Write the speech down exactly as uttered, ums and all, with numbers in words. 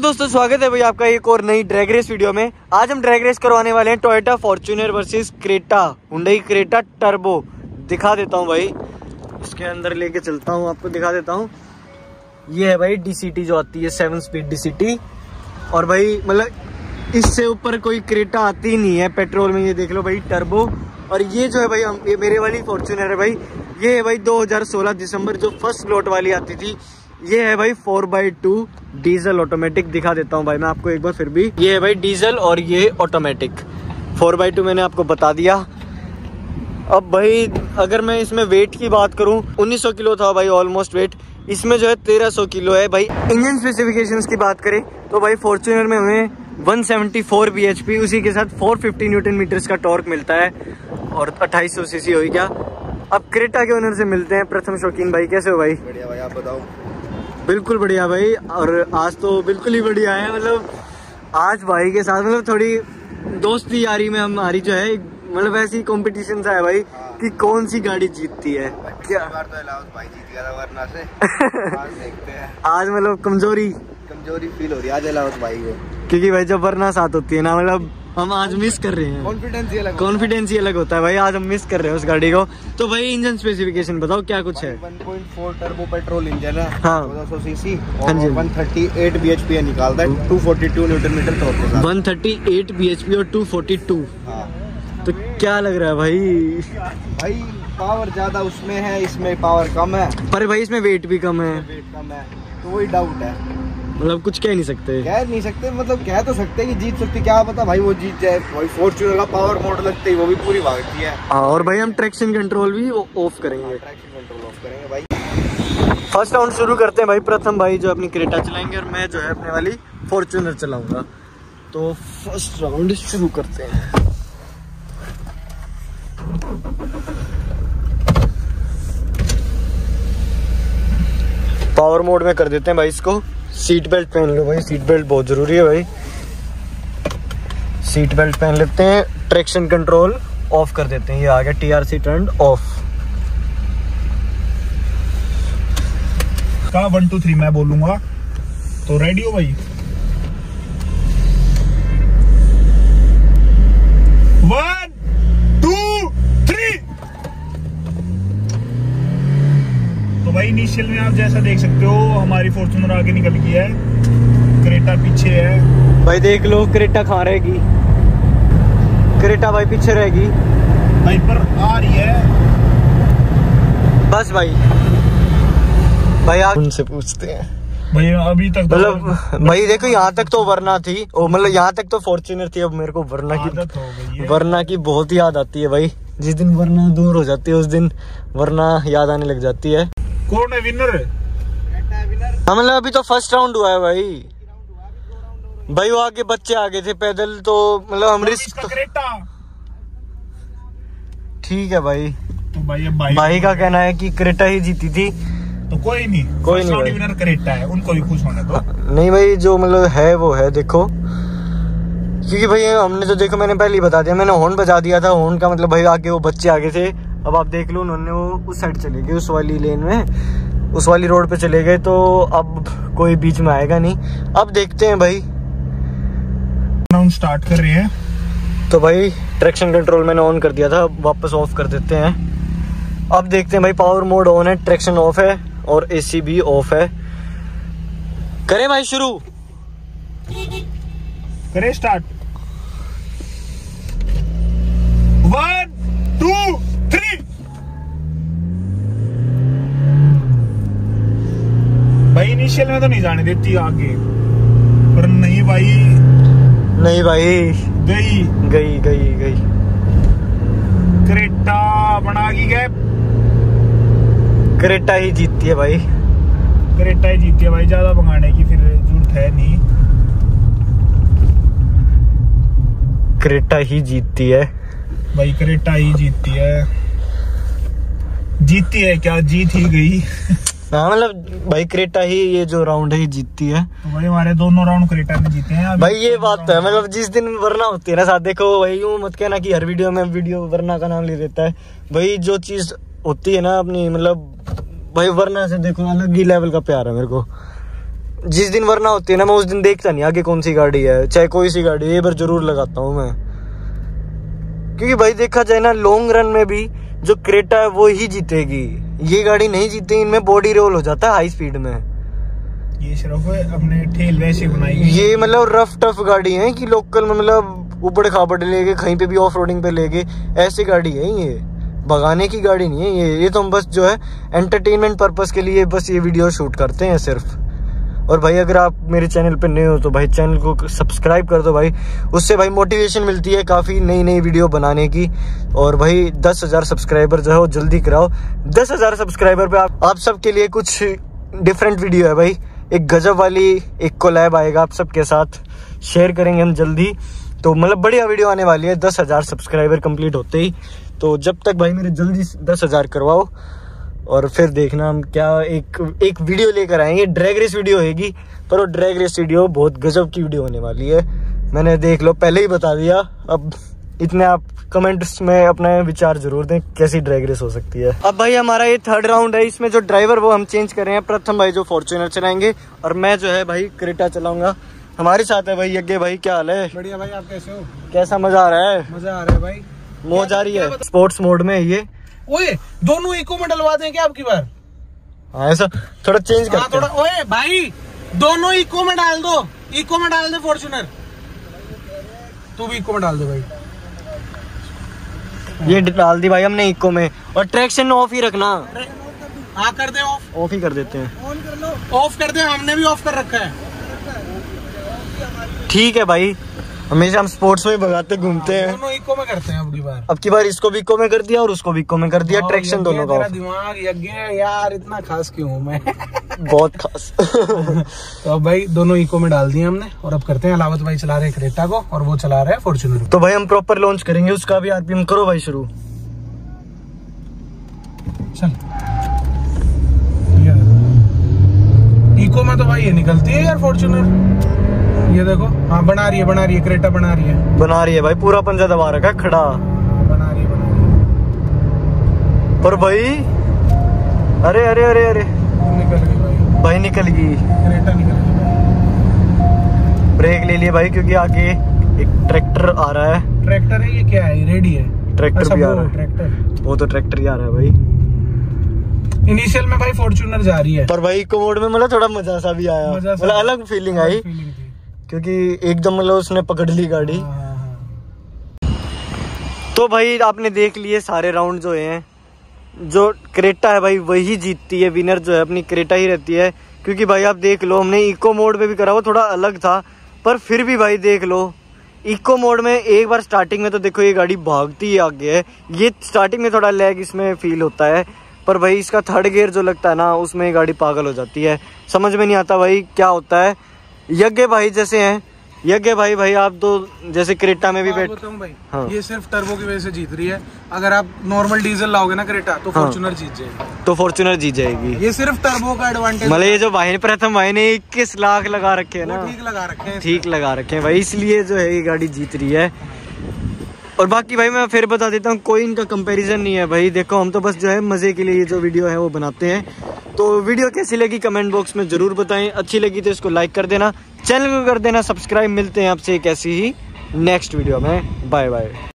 दोस्तों, स्वागत है भाई आपका एक और नई ड्रैग रेस वीडियो में। आज हम ड्रैग रेस करवाने वाले हैं Toyota Fortuner versus Creta, Hyundai Creta turbo. दिखा देता हूँ भाई, इसके अंदर लेके चलता हूँ, आपको दिखा देता हूँ। ये है भाई डीसीटी जो आती है, सेवन स्पीड डीसीटी। और भाई मतलब इससे ऊपर कोई क्रेटा आती ही नहीं है पेट्रोल में। ये देख लो भाई टर्बो। और ये जो है भाई हम, ये मेरे वाली फॉर्च्यूनर है भाई। ये है भाई दो हज़ार सोलह दिसंबर जो फर्स्ट लॉट वाली आती थी। ये है भाई four by two diesel automatic. दिखा देता हूँ भाई मैं आपको एक बार फिर भी। ये है भाई डीजल और ये ऑटोमेटिक। फोर बाई टू मैंने आपको बता दिया। अब भाई अगर मैं इसमें वेट की बात करूँ, उन्नीस सौ किलो था भाई ऑलमोस्ट वेट। इसमें जो है तेरह सौ किलो है भाई। इंजन स्पेसिफिकेशंस की बात करें तो भाई फॉर्च्यूनर में हमें वन सेवेंटी फोर बीएचपी, उसी के साथ फोर फिफ्टी न्यूटन मीटर्स का टॉर्क मिलता है और अट्ठाईस सौ सीसी हो गया। अब क्रेटा के ओनर से मिलते हैं। प्रथम शौकीन भाई, कैसे हो भाई? बढ़िया भाई, आप बताओ। बिल्कुल बढ़िया भाई। और आज तो बिल्कुल ही बढ़िया है। मतलब आज भाई के साथ मतलब थोड़ी दोस्ती यारी में हमारी जो है मतलब ऐसी कंपटीशन सा है भाई कि कौन सी गाड़ी जीतती है। क्या बार तो इलाहाबाद भाई जीत गया था वरना से। आज देखते हैं। आज मतलब कमजोरी कमजोरी फील हो रही है आज इलाहाबाद भाई को, क्योंकि भाई जब वरना साथ होती है ना, मतलब हम आज मिस कर रहे हैं। कॉन्फिडेंस ही अलग कॉन्फिडेंस ही अलग होता है भाई। आज हम मिस कर रहे हैं उस गाड़ी को। तो भाई इंजन स्पेसिफिकेशन बताओ क्या कुछ है। One point four turbo petrol engine है, हाँ। चौदह सौ सीसी हाँ जी। और वन थर्टी एट बीएचपी निकालता है, two forty two newton metre torque के साथ। वन थर्टी एट बीएचपी और टू फोर्टी टू। हाँ। तो क्या लग रहा है भाई? भाई पावर ज्यादा उसमें है, इसमें पावर कम है, पर भाई इसमें वेट भी कम है। वेट कम है, तो वही डाउट है। मतलब कुछ कह नहीं सकते। कह नहीं सकते, मतलब कह तो सकते हैं कि जीत सकती, क्या पता भाई वो जीत जाए। भाई फॉर्च्यूनर का पावर मोड लगते ही वो भी पूरी भागती है। और भाई हम ट्रैक्शन कंट्रोल भी ऑफ करेंगे। ट्रैक्शन कंट्रोल ऑफ करेंगे भाई। फर्स्ट राउंड शुरू करते हैं भाई। प्रथम भाई जो अपनी क्रेटा चलाएंगे और मैं जो है अपने वाली फॉर्च्यूनर चलाऊंगा। तो फर्स्ट राउंड शुरू करते हैं। पावर मोड में कर देते हैं भाई इसको। सीट बेल्ट पहन लो भाई, सीट बेल्ट बहुत जरूरी है भाई। सीट बेल्ट पहन लेते हैं। ट्रैक्शन कंट्रोल ऑफ कर देते हैं। ये आ गया टीआरसी टर्न ऑफ। का वन टू थ्री मैं बोलूंगा, तो रेडी हो भाई? One two three. तो भाई इनिशियल में आप जैसा देख सकते हो हमारी फॉर्च्यूनर आगे निकल गई है, क्रेटा पीछे है। भाई देख लो क्रेटा कहाँ रहेगी। क्रेटा भाई पीछे रहेगी भाई, पर आ रही है बस भाई। भाई आप उनसे पूछते हैं भाई। अभी तक मतलब भाई देखो यहाँ तक तो वरना थी, ओ मतलब यहाँ तक तो फॉर्च्यूनर थी। अब मेरे को वरना की आदत हो गई है। वरना की बहुत याद आती है भाई। जिस दिन वरना दूर हो जाती है उस दिन वरना याद आने लग जाती है। कौन है विनर? हाँ मतलब अभी तो फर्स्ट राउंड हुआ है भाई। भाई वो आगे बच्चे आगे थे पैदल, तो मतलब हम रिस्क तो क्रेटा। ठीक है भाई। तो भाई अब भाई, भाई का कहना है कि क्रेटा ही जीती थी। तो कोई नहीं, कोई नहीं भाई। विनर क्रेटा है, उनको भी खुश होने दो। नहीं भाई, जो मतलब है वो है। देखो क्योंकि भाई हमने तो देखो, मैंने पहले ही बता दिया, मैंने हॉर्न बजा दिया था। हॉर्न का मतलब भाई आगे वो बच्चे आगे थे। अब आप देख लो उन्होंने वो उस साइड चले गए, उस वाली लेन में, उस वाली रोड पे चले गए। तो अब कोई बीच में आएगा नहीं। अब देखते हैं भाई। राउंड स्टार्ट कर रहे हैं। तो भाई ट्रैक्शन कंट्रोल मैंने ऑन कर दिया था, वापस ऑफ कर देते हैं। अब देखते हैं भाई। पावर मोड ऑन है, ट्रैक्शन ऑफ है और एसी भी ऑफ है। करें भाई शुरू? करें स्टार्ट। One two three. भाई इनिशियल में तो नहीं जाने देती आगे, पर नहीं भाई, नहीं भाई, गई गई गई गई। क्रेटा बना की गैप। क्रेटा ही जीतती है भाई। क्रेटा ही जीती है भाई, ज्यादा भगाने की फिर जरूरत है नहीं। क्रेटा ही जीतती है भाई, क्रेटा ही जीतती है। जीतती है क्या, जीत ही गई। हाँ मतलब भाई क्रेटा ही ये जो राउंड है जीतती है। तो भाई हमारे दोनों राउंड क्रेटा ने जीते हैं भाई। ये बात तो है, मतलब जिस दिन वरना होती है ना साथ, देखो भाई यूं मत कहना कि हर वीडियो में वीडियो वरना का नाम ले देता है भाई। जो चीज होती है ना अपनी, मतलब भाई वरना से देखो अलग ही लेवल का प्यार है मेरे को। जिस दिन वरना होती है ना, मैं उस दिन देखता नहीं आगे कौन सी गाड़ी है, चाहे कोई सी गाड़ी है, ये बार जरूर लगाता हूँ मैं। क्योंकि भाई देखा जाए ना, लॉन्ग रन में भी जो क्रेटा है वो ही जीतेगी, ये गाड़ी नहीं जीतेगी। इनमें बॉडी रोल हो जाता है हाई स्पीड में। ये सिर्फ अपने ठेल वैसे बनाई, ये मतलब रफ टफ गाड़ी है कि लोकल में मतलब ऊबड़ खाबड़ लेके कहीं पे भी ऑफ रोडिंग पे लेके, ऐसी गाड़ी है ये, भगाने की गाड़ी नहीं है ये। ये तो हम बस जो है एंटरटेनमेंट पर्पस के लिए बस ये वीडियो शूट करते हैं सिर्फ। और भाई अगर आप मेरे चैनल पे नए हो तो भाई चैनल को सब्सक्राइब कर दो भाई, उससे भाई मोटिवेशन मिलती है काफ़ी नई नई वीडियो बनाने की। और भाई दस हज़ार सब्सक्राइबर जो है वो जल्दी कराओ। दस हज़ार सब्सक्राइबर पे आप आप सबके लिए कुछ डिफरेंट वीडियो है भाई, एक गजब वाली एक कोलैब आएगा आप सबके साथ, शेयर करेंगे हम जल्दी। तो मतलब बढ़िया वीडियो आने वाली है दस हज़ार सब्सक्राइबर कंप्लीट होते ही। तो जब तक भाई मेरे जल्दी दस हज़ार करवाओ, और फिर देखना हम क्या एक एक वीडियो लेकर आएंगे। ड्रैग रेस वीडियो होगी, पर वो ड्रैग रेस वीडियो बहुत गजब की वीडियो होने वाली है। मैंने देख लो पहले ही बता दिया। अब इतने आप कमेंट्स में अपना विचार जरूर दें कैसी ड्रैग रेस हो सकती है। अब भाई हमारा ये थर्ड राउंड है, इसमें जो ड्राइवर वो हम चेंज कर रहे हैं। प्रथम भाई जो फॉर्च्यूनर चलाएंगे और मैं जो है भाई क्रेटा चलाऊंगा। हमारे साथ है भाई यज्ञ भाई, क्या हाल है? बढ़िया भाई, आप कैसे हो? कैसा मजा आ रहा है? मजा आ रहा है भाई, मौज आ रही है। स्पोर्ट्स मोड में ये ओए दोनों इको में डलवा दें क्या आपकी बार? हाँ ऐसा थोड़ा चेंज कर, थोड़ा ओए भाई दोनों इको में डाल दो, इको में डाल दे फॉर्च्यूनर, तू भी इको में डाल दे भाई। ये डाल दी भाई हमने इको में, और ट्रैक्शन ऑफ ही रखना। हाँ कर दे ऑफ, ऑफ ही कर देते हैं। ऑन कर लो, ऑफ कर दे, हमने भी ऑफ कर रखा है। ठीक है भाई, हमेशा हम स्पोर्ट्स में भगाते घूमते हैं। दोनों इको में करते हैं अब की बार। अब की बार इसको भी इको में कर दिया और उसको भी इको में कर दिया, ट्रैक्शन दोनों का। दिमाग यज्ञ यार इतना खास क्यों हूँ मैं? बहुत खास। तो अब भाई दोनों इको में डाल दिए हमने, और अब करते हैं। अलावत भाई चला रहे हैं क्रेटा को और वो चला रहे हैं फॉर्च्यूनर को। तो भाई हम प्रॉपर लॉन्च करेंगे उसका भी। आरपीएम करो भाई शुरू। चल इको में तो भाई ये निकलती है यार फॉर्च्यूनर, ये देखो। हाँ बना रही है, बना रही है, क्रेटा बना रही है, बना रही है भाई, पूरा पंजा दबा रखा है खड़ा। बना रही है, बना रही है। पर भाई अरे अरे अरे अरे निकल गई भाई, भाई निकल गई, क्रेटा निकल गई भाई। ब्रेक ले लिए भाई क्योंकि आगे एक ट्रैक्टर आ रहा है। ट्रैक्टर है ये, क्या है? रेडी है ट्रैक्टर भी आ रहा है। ट्रैक्टर वो तो ट्रैक्टर ही आ रहा है भाई। इनिशियल में भाई फॉर्च्यूनर जा रही है, पर भाई इको मोड में मतलब थोड़ा मजा सा भी आया, मतलब अलग फीलिंग आई, क्योंकि एकदम मतलब उसने पकड़ ली गाड़ी। तो भाई आपने देख लिए सारे राउंड जो हैं, जो क्रेटा है भाई वही जीतती है, विनर जो है अपनी क्रेटा ही रहती है। क्योंकि भाई आप देख लो हमने इको मोड में भी करा, वो थोड़ा अलग था, पर फिर भी भाई देख लो इको मोड में एक बार स्टार्टिंग में तो देखो ये गाड़ी भागती ही आगे है। ये स्टार्टिंग में थोड़ा लैग इसमें फील होता है, पर भाई इसका थर्ड गियर जो लगता है ना उसमें गाड़ी पागल हो जाती है, समझ में नहीं आता भाई क्या होता है। यज्ञ भाई जैसे हैं, यज्ञ भाई भाई आप तो जैसे क्रेटा में भी बैठ, भाई हाँ। ये सिर्फ टर्बो की वजह से जीत रही है। अगर आप नॉर्मल डीजल लाओगे ना क्रेटा तो फॉर्च्यूनर जीत जाएगी, तो फॉर्च्यूनर जीत जाएगी। ये सिर्फ टर्बो का एडवांटेज, मतलब ये जो भाई ने प्रथम भाई ने इक्कीस लाख लगा रखे है ना, ठीक लगा रखे हैं, ठीक लगा रखे हैं भाई, इसलिए जो है ये गाड़ी जीत रही है। और बाकी भाई मैं फिर बता देता हूँ, कोई इनका कंपैरिजन नहीं है भाई। देखो हम तो बस जो है मजे के लिए ये जो वीडियो है वो बनाते हैं। तो वीडियो कैसी लगी कमेंट बॉक्स में जरूर बताएं, अच्छी लगी तो इसको लाइक कर देना, चैनल को कर देना सब्सक्राइब। मिलते हैं आपसे एक ऐसी ही नेक्स्ट वीडियो में, बाय बाय।